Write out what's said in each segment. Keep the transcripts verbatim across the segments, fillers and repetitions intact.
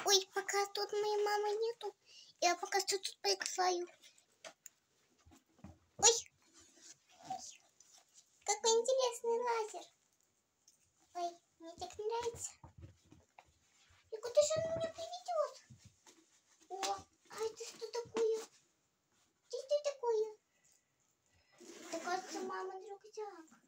Ой, пока тут моей мамы нету, я пока что тут поиграю. Ой, какой интересный лазер. Ой, мне так нравится. И куда же он меня приведет? О, а это что такое? Это что такое? Это, кажется, мамин рюкзак.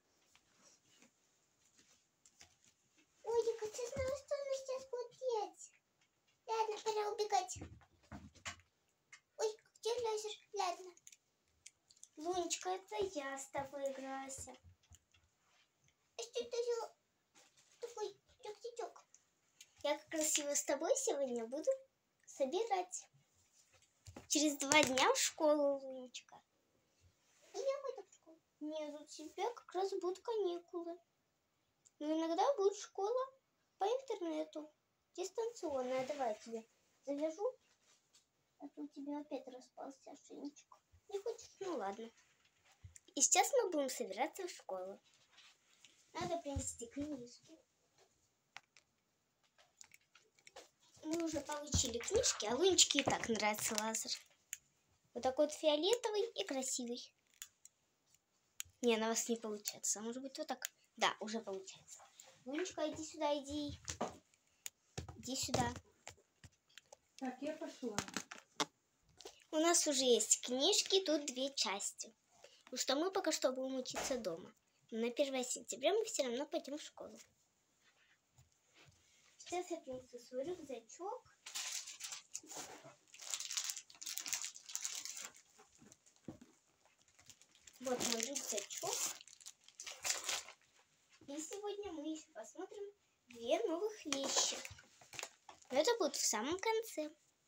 Ой, я, кажется, знала, что она сейчас будет делать. Ладно, пора убегать. Ой, где лазер? Ладно. Лунечка, это я с тобой играюсь. А что это за такой рюкзачок? Я как красиво с тобой сегодня буду собирать. Через два дня в школу, Лунечка. И я пойду в школу. Нет, у тебя как раз будут каникулы. Но иногда будет школа по интернету. Дистанционная. Давай я тебе завяжу. А то у тебя опять распался ошейничек. Не хочешь? Ну ладно. И сейчас мы будем собираться в школу. Надо принести книжки. Мы уже получили книжки, а Лунечке и так нравится лазер. Вот такой вот фиолетовый и красивый. Не, на вас не получается. А может быть вот так? Да, уже получается. Лунечка, иди сюда, иди. Иди сюда. Так, я пошла. У нас уже есть книжки, тут две части. Потому что мы пока что будем учиться дома. Но на первое сентября мы все равно пойдем в школу. Сейчас я принесу свой рюкзачок. Вот мой рюкзачок. И сегодня мы еще посмотрим две новых вещи. Но это будет в самом конце.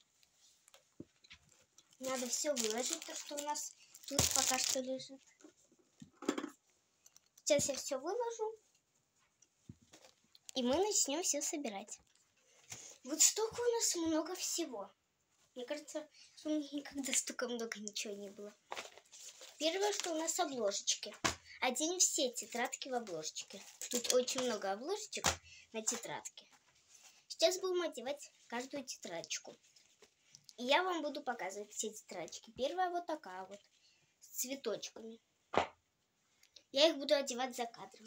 Надо все выложить, то, что у нас тут пока что лежит. Сейчас я все выложу. И мы начнем все собирать. Вот столько у нас много всего. Мне кажется, что у меня никогда столько много ничего не было. Первое, что у нас обложечки. Оденем все тетрадки в обложечке. Тут очень много обложечек на тетрадке. Сейчас будем одевать каждую тетрадочку. И я вам буду показывать все тетрадочки. Первая вот такая вот, с цветочками. Я их буду одевать за кадром.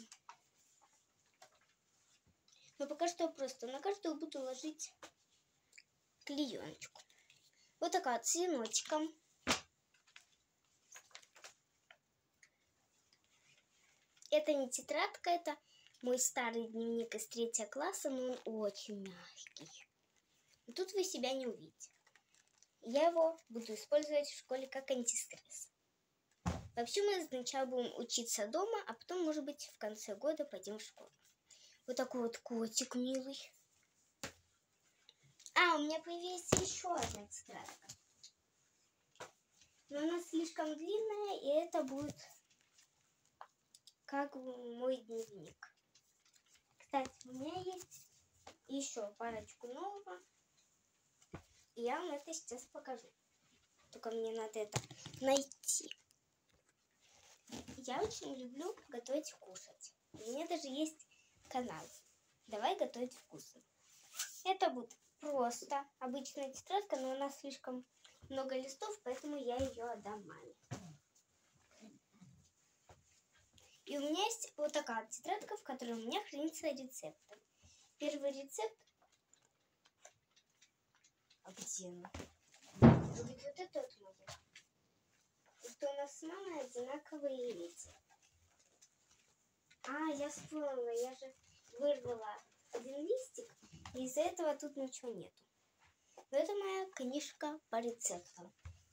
Но пока что просто на каждую буду ложить клееночку. Вот такая вот с енотиком. Это не тетрадка, это мой старый дневник из третьего класса, но он очень мягкий. И тут вы себя не увидите. Я его буду использовать в школе как антистресс. Вообще мы сначала будем учиться дома, а потом, может быть, в конце года пойдем в школу. Вот такой вот котик милый. А, у меня появилась еще одна тетрадка. Но она слишком длинная, и это будет как мой дневник. Кстати, у меня есть еще парочку нового. И я вам это сейчас покажу. Только мне надо это найти. Я очень люблю готовить и кушать. У меня даже есть канал «Давай готовить вкусно». Это будет просто обычная тетрадка, но у нас слишком много листов, поэтому я ее отдам маме. И у меня есть вот такая тетрадка, в которой у меня хранятся рецепты. Первый рецепт. А где она? Вот это вот моя. Это у нас с мамой одинаковые эти. А, я вспомнила, я же вырвала один листик, и из-за этого тут ничего нету. Но это моя книжка по рецептам,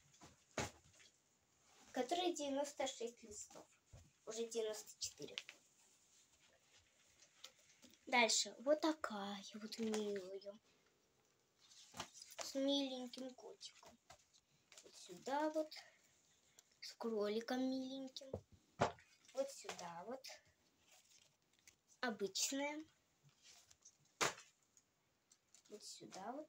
в которой девяносто шесть листов. Уже девяносто четыре. Дальше. Вот такая вот милая. С миленьким котиком. Вот сюда вот. С кроликом миленьким. Вот сюда вот. Обычная. Вот сюда вот.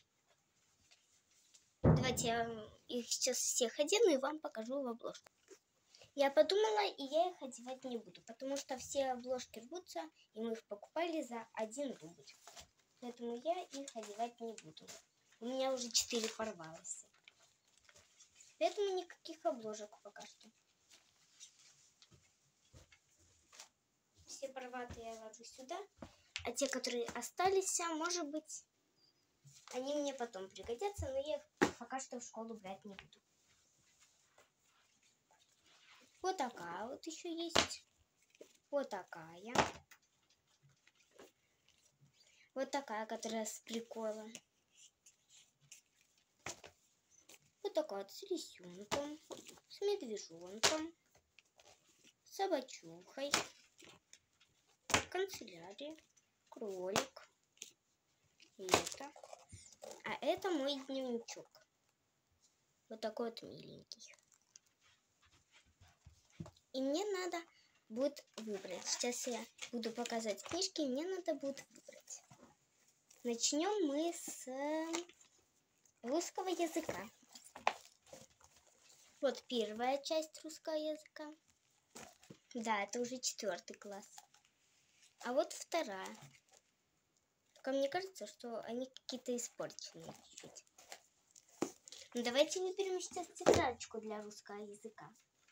Давайте я их сейчас всех одену и вам покажу в обложку. Я подумала, и я их одевать не буду, потому что все обложки рвутся, и мы их покупали за один рубль. Поэтому я их одевать не буду. У меня уже четыре порвалось. Поэтому никаких обложек пока что. Все порватые я ложу сюда. А те, которые остались, может быть, они мне потом пригодятся, но я их пока что в школу брать не буду. Вот такая вот еще есть. Вот такая. Вот такая, которая с приколом. Вот такая вот с лисенком, с медвежонком, с собачухой, канцелярия, кролик. И это. А это мой дневничок. Вот такой вот миленький. И мне надо будет выбрать. Сейчас я буду показывать книжки, и мне надо будет выбрать. Начнем мы с русского языка. Вот первая часть русского языка. Да, это уже четвертый класс. А вот вторая. Только мне кажется, что они какие-то испорченные чуть-чуть. Ну, давайте выберем сейчас тетрадочку для русского языка.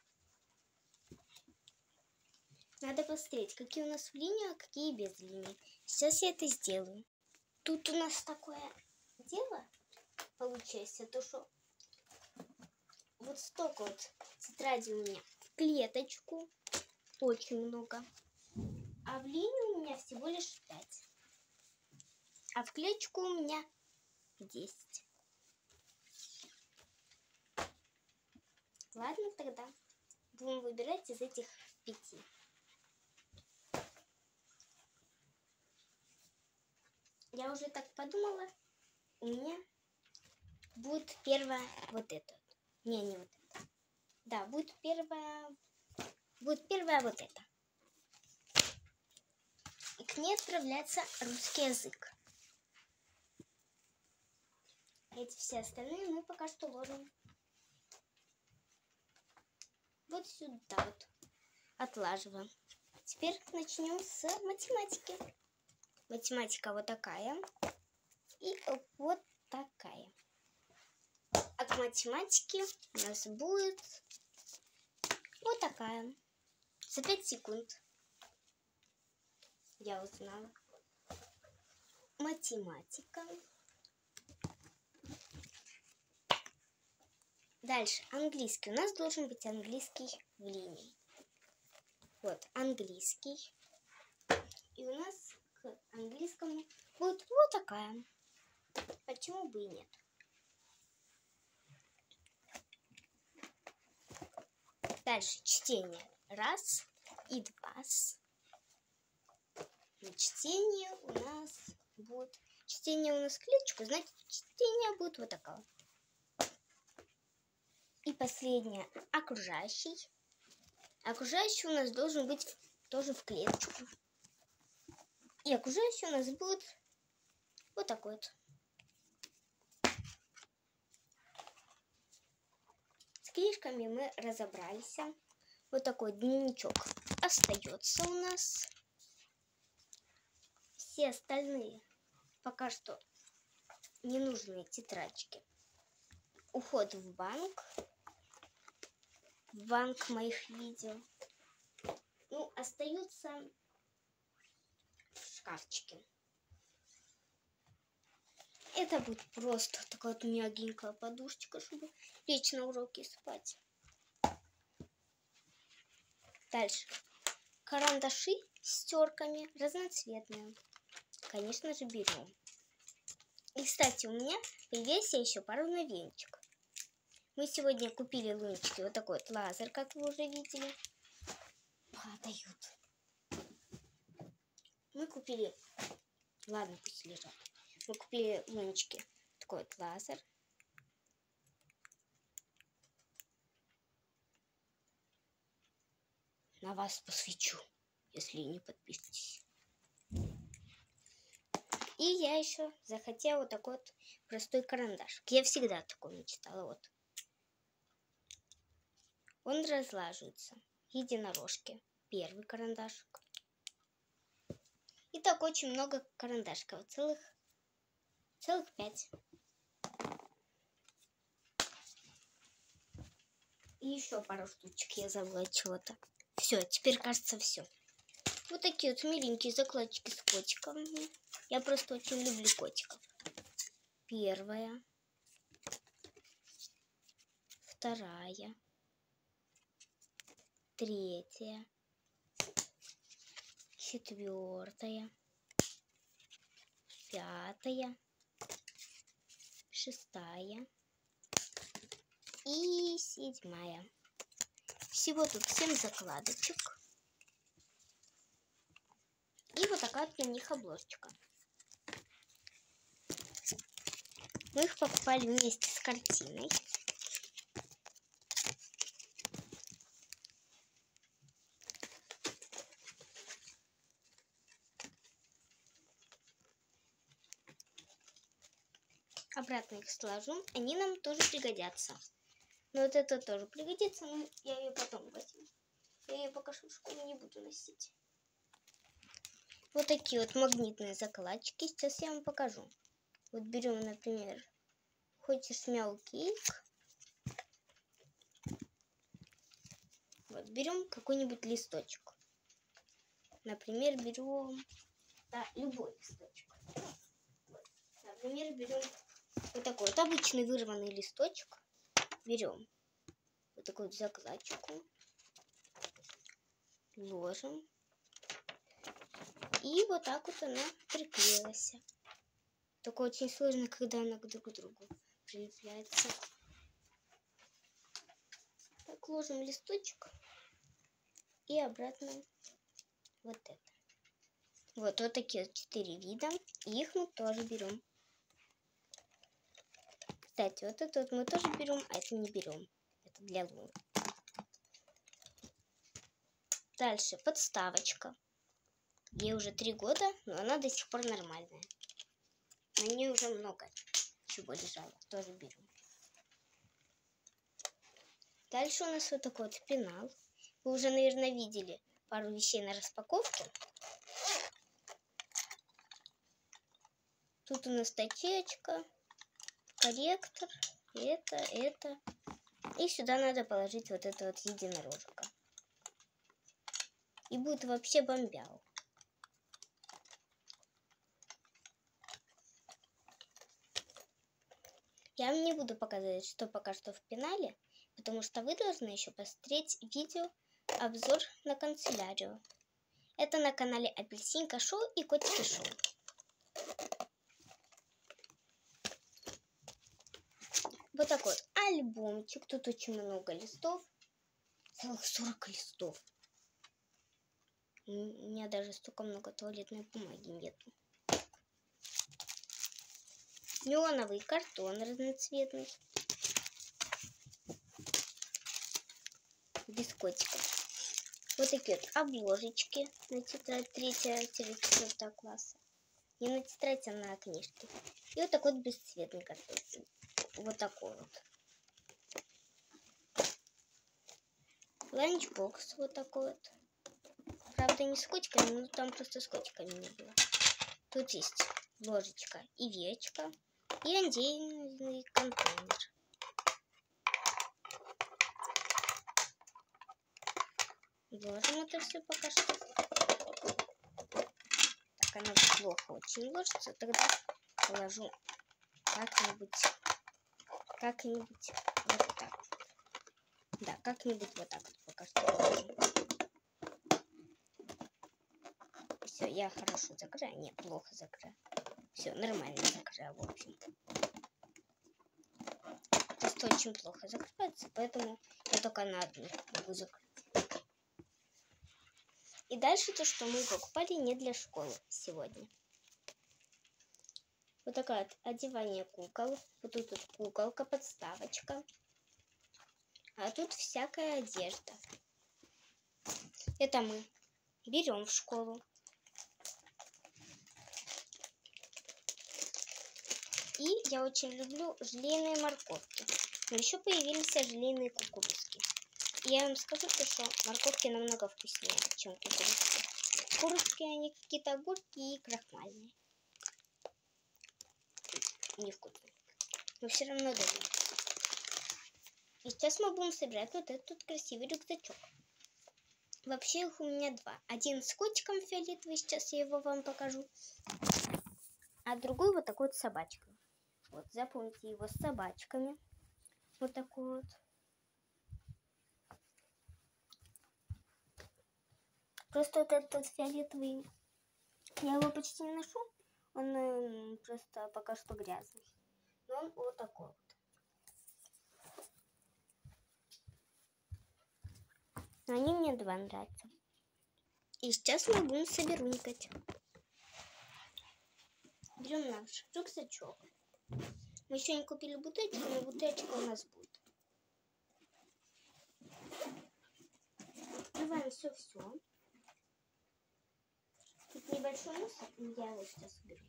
Надо посмотреть, какие у нас в линию, а какие без линии. Сейчас я это сделаю. Тут у нас такое дело получается, то что вот столько вот тетради у меня в клеточку, очень много, а в линию у меня всего лишь пять, а в клеточку у меня десять. Ладно, тогда будем выбирать из этих пяти. Я уже так подумала, у меня будет первая вот эта. Не, не вот это. Да, будет первая, будет первая вот эта. И к ней отправляется русский язык. Эти все остальные мы пока что ложим вот сюда вот. Отлаживаем. Теперь начнем с математики. Математика вот такая и вот такая. А к математике у нас будет вот такая. За пять секунд. Я узнала. Математика. Дальше английский. У нас должен быть английский в линии. Вот английский. И у нас к английскому будет вот такая. Почему бы и нет? Дальше чтение. Раз и два. И чтение у нас будет... Чтение у нас клеточку, значит, чтение будет вот такое. И последнее. Окружающий. Окружающий у нас должен быть тоже в клеточку. И окружающий у нас будет вот такой вот. С книжками мы разобрались. Вот такой дневничок остается у нас. Все остальные пока что ненужные тетрадочки. Уход в банк. В банк моих видео. Ну, остаются в шкафчике. Это будет просто такая вот мягенькая подушечка, чтобы лечь на уроки спать. Дальше. Карандаши с терками разноцветные. Конечно же, берем. И, кстати, у меня появился еще пару новиночек. Мы сегодня купили лунечки. Вот такой вот лазер, как вы уже видели. Падают. Мы купили... Ладно, пусть лежат. Мы купили лунечки. Такой вот лазер. На вас посвечу, если не подпишетесь. И я еще захотела вот такой вот простой карандаш. Я всегда такой мечтала. Вот. Он разлаживается. Единорожки. Первый карандашик. И так очень много карандашков. Целых Целых пять. И еще пару штучек я забыла чего-то. Все, теперь кажется все. Вот такие вот миленькие закладочки с котиком. Я просто очень люблю котиков. Первая. Вторая. Третья. Четвертая. Пятая. Шестая. И седьмая. Всего тут семь закладочек. И вот такая вот на них обложечка. Мы их покупали вместе с картиной. Обратно их сложу. Они нам тоже пригодятся. Но вот это тоже пригодится, но я ее потом возьму. Я ее пока что в школе не буду носить. Вот такие вот магнитные закладчики. Сейчас я вам покажу. Вот берем, например, хочешь мяу кейк. Вот берем какой-нибудь листочек. Например, берем да, любой листочек. Вот. Например, берем вот такой вот обычный вырванный листочек. Берем вот такую вот закладочку. Ложим. И вот так вот она приклеилась. Только очень сложно, когда она друг к другу прилепляется. Так, ложим листочек. И обратно вот это. Вот, вот такие вот четыре вида. И их мы тоже берем. Кстати, вот это вот мы тоже берем, а это не берем. Это для луны. Дальше подставочка. Ей уже три года, но она до сих пор нормальная. На ней уже много чего лежало. Тоже берем. Дальше у нас вот такой вот пенал. Вы уже, наверное, видели пару вещей на распаковке. Тут у нас точечка, корректор, это, это. И сюда надо положить вот это вот единорожка. И будет вообще бомбяу. Я вам не буду показывать, что пока что в пенале, потому что вы должны еще посмотреть видео обзор на канцелярию. Это на канале Апельсинка Шоу и Котики Шоу. Вот такой вот альбомчик. Тут очень много листов. Целых сорок листов. У меня даже столько много туалетной бумаги нету. Неоновый картон разноцветный. Без котиков. Вот такие вот обложечки на тетрадь третьего-четвёртого класса. Не на тетрадь, а на книжки. И вот такой вот бесцветный картон. Вот такой вот. Ланчбокс вот такой вот. Правда, не с котиками, но там просто с котиками не было. Тут есть ложечка и веечка. И отдельный контейнер. Ложим это все пока что. Так, она плохо очень ложится. Тогда положу как-нибудь, как-нибудь вот так. Да, как-нибудь вот так вот пока что положу. Все, я хорошо закрою. Нет, плохо закрою. Все, нормально закрою, в общем. Просто очень плохо закрывается, поэтому я только на одну могу закрыть. И дальше то, что мы покупали не для школы сегодня. Вот такая вот одевание кукол. Вот тут вот куколка, подставочка. А тут всякая одежда. Это мы берем в школу. И я очень люблю желейные морковки. Но еще появились желейные кукурузки. И я вам скажу, что морковки намного вкуснее, чем кукурузки. Кукурузки, они какие-то огурки и крахмальные. невкусный. Но все равно довольно. И сейчас мы будем собирать вот этот красивый рюкзачок. Вообще их у меня два. Один с котиком фиолетовый, сейчас я его вам покажу. А другой вот такой вот с собачкой. Вот, запомните его с собачками. Вот такой вот. Просто вот этот фиолетовый, я его почти не ношу. Он э, просто пока что грязный. Но он вот такой вот. Но они мне два нравятся. И сейчас мы будем соберунькать. Берем наш рюкзачок. Мы еще не купили бутылочку, но бутылочка у нас будет. Открываем все-все. Тут небольшой мусор, я его сейчас соберу.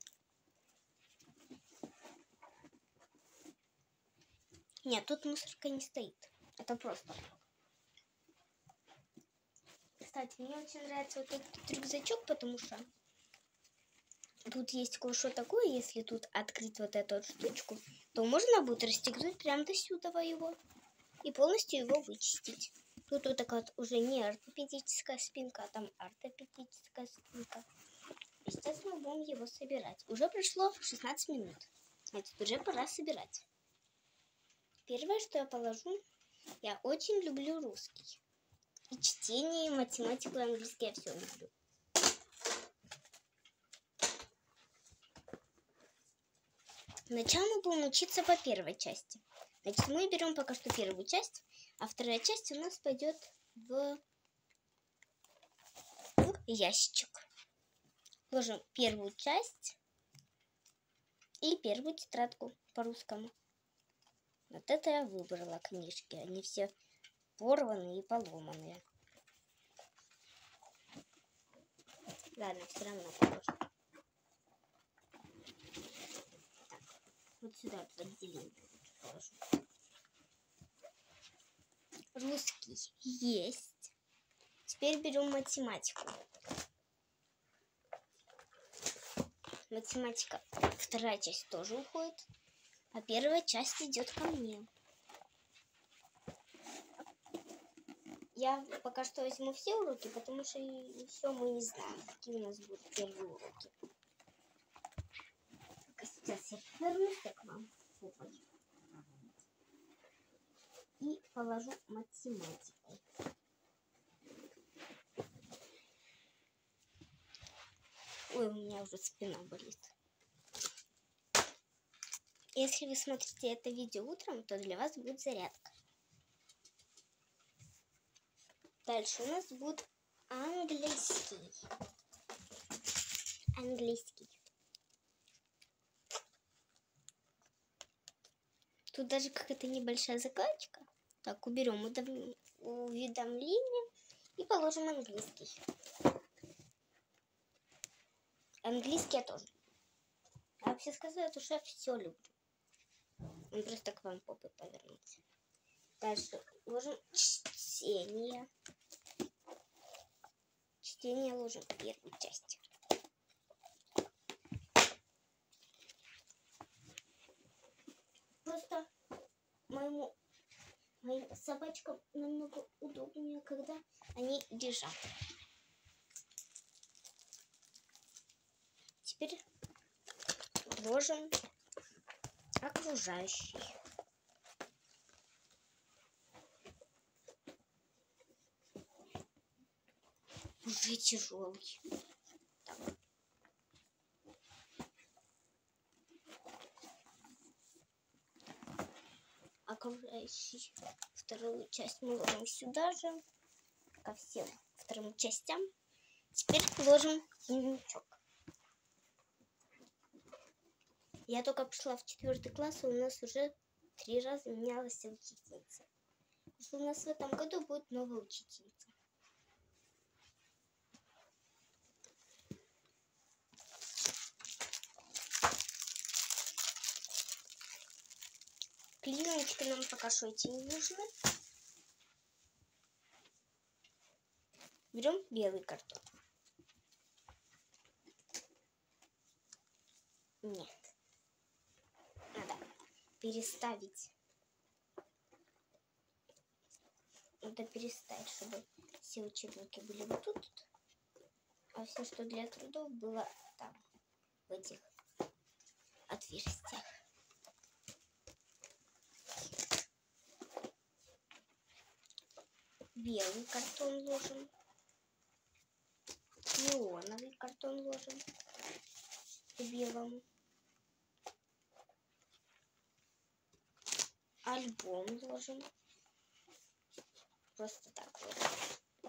Нет, тут мусорка не стоит. Это просто. Кстати, мне очень нравится вот этот рюкзачок, потому что тут есть кое-что такое. Если тут открыть вот эту вот штучку, то можно будет расстегнуть прям до сюда его и полностью его вычистить. Тут вот такая вот уже не ортопедическая спинка, а там ортопедическая спинка. И сейчас мы будем его собирать. Уже прошло шестнадцать минут. Значит, уже пора собирать. Первое, что я положу, я очень люблю русский. И чтение, и математику, и английский я все люблю. Сначала мы будем учиться по первой части. Значит, мы берем пока что первую часть, а вторая часть у нас пойдет в, в ящичек. Ложим первую часть и первую тетрадку по-русскому. Вот это я выбрала книжки. Они все порванные и поломанные. Ладно, все равно положим. Так, вот сюда в отделение положу. Русский есть. Теперь берем математику. Математика, вторая часть тоже уходит, а первая часть идет ко мне. Я пока что возьму все уроки, потому что все мы не знаем, какие у нас будут первые уроки. Сейчас я вернусь к вам и положу математику. Ой, у меня уже спина болит. Если вы смотрите это видео утром, то для вас будет зарядка. Дальше у нас будет английский. Английский. Тут даже какая-то небольшая закладочка. Так, уберем уведомление и положим английский. Английский я тоже. Я вообще сказала, что я все люблю. Он просто к вам попой повернется. Дальше ложим чтение. Чтение ложим в первую часть. Просто моему, моим собачкам намного удобнее, когда они лежат. Теперь ложим окружающий. Уже тяжелый. Так. Окружающий. Вторую часть мы ложим сюда же, ко всем вторым частям. Теперь ложим дневничок. Я только пришла в четвертый класс, и у нас уже три раза менялась учительница. У нас в этом году будет новая учительница. Клееночки нам пока что идти не нужны. Берем белый картон. Нет. переставить. Надо переставить, чтобы все учебники были вот тут, а все, что для трудов, было там, в этих отверстиях. Белый картон ложим. Неоновый картон ложим к белому. Альбом ложим. Просто так вот.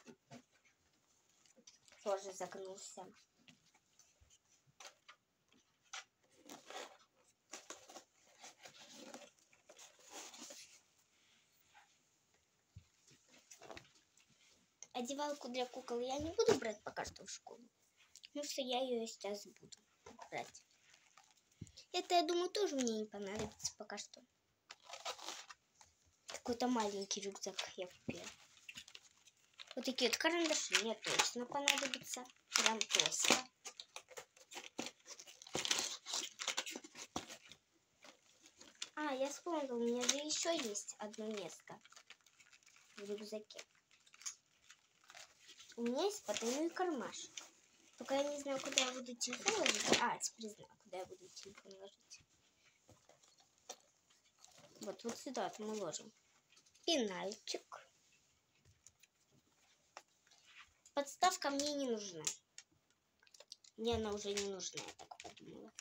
Тоже загнулся. Одевалку для кукол я не буду брать пока что в школу, потому что я ее сейчас буду брать. Это, я думаю, тоже мне не понадобится пока что. Какой-то маленький рюкзак я купила. Вот такие вот карандаши мне точно понадобятся. Прям просто. А, я вспомнила, у меня же еще есть одно место в рюкзаке. У меня есть потайной кармашек. Только я не знаю, куда я буду телефон ложить. А, теперь знаю, куда я буду телефон ложить. Вот, вот сюда вот мы ложим пенальчик. Подставка мне не нужна. Мне она уже не нужна, я так подумала.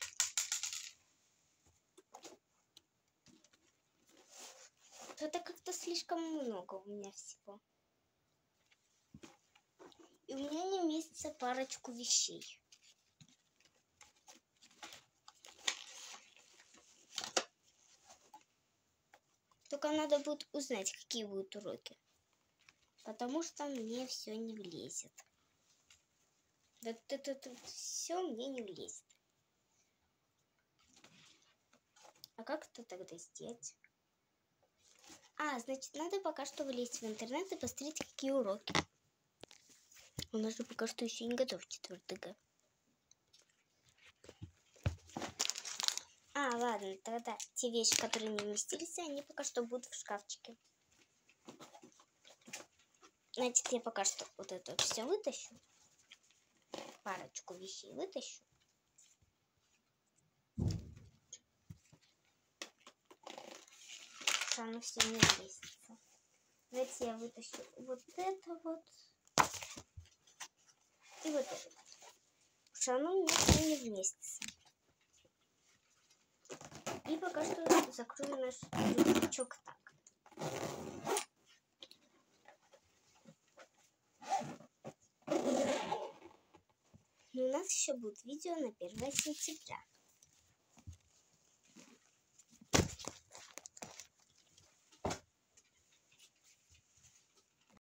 Это как-то слишком много у меня всего. И у меня не вместится парочку вещей. Только надо будет узнать, какие будут уроки. Потому что мне все не влезет. Вот это, это все мне не влезет. А как это тогда сделать? А, значит, надо пока что влезть в интернет и посмотреть, какие уроки. У нас же пока что еще не готов четвертый Г. А, ладно, тогда те вещи, которые не вместились, они пока что будут в шкафчике. Значит, я пока что вот это вот все вытащу. Парочку вещей вытащу. Что оно все не вместится. Давайте я вытащу вот это вот. И вот это вот. Что оно у меня все не вместится. И пока что закрою наш рюкзачок так. Но у нас еще будет видео на первое сентября.